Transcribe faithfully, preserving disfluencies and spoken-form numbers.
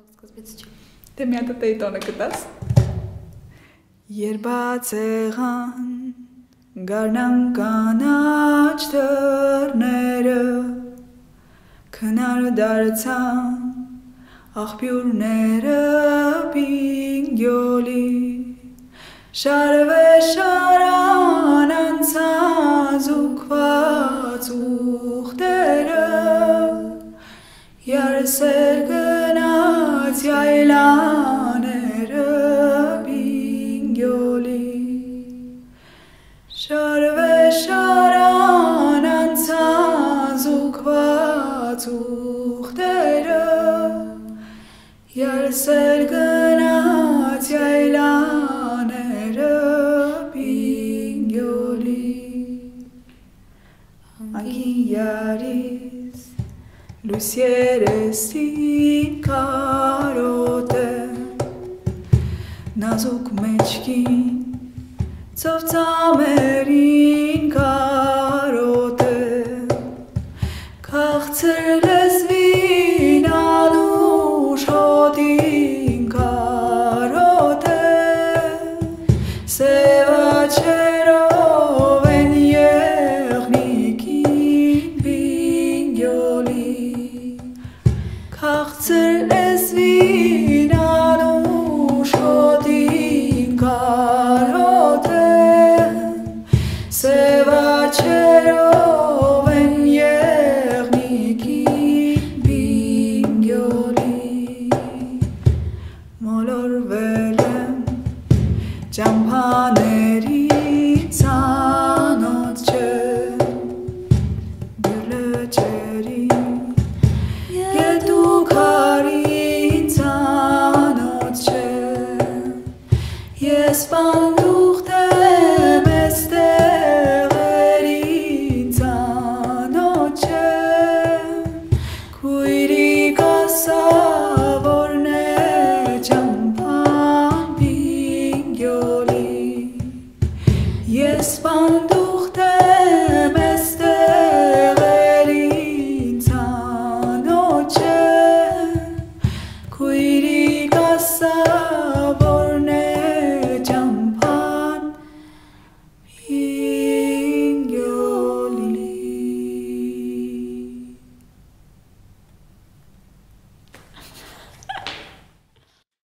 Դե մի հատ էի տոնը կտաս։ Երբաց եղան գարնան կանաչ դռները Քնար դարձան աղբյուրները Բինգյոլի Շարվեշարան անցան զուգված ուղտերը Յարս Էլ գնաց յայլաները Բինգյոլի Շարվեշարան անցան զուգված ուղտերը Յարս Էլ գնաց յայլաները Բինգյոլի Անգին յարիս լույս երեսին կարոտ է նազուկ մեջքին ծով-ծամերին կարոտ է քաղցր լեզվին անուշ հոտին կարոտ է սևաչերով են եղնիկին Բինգյոլի քաղցր լեզվին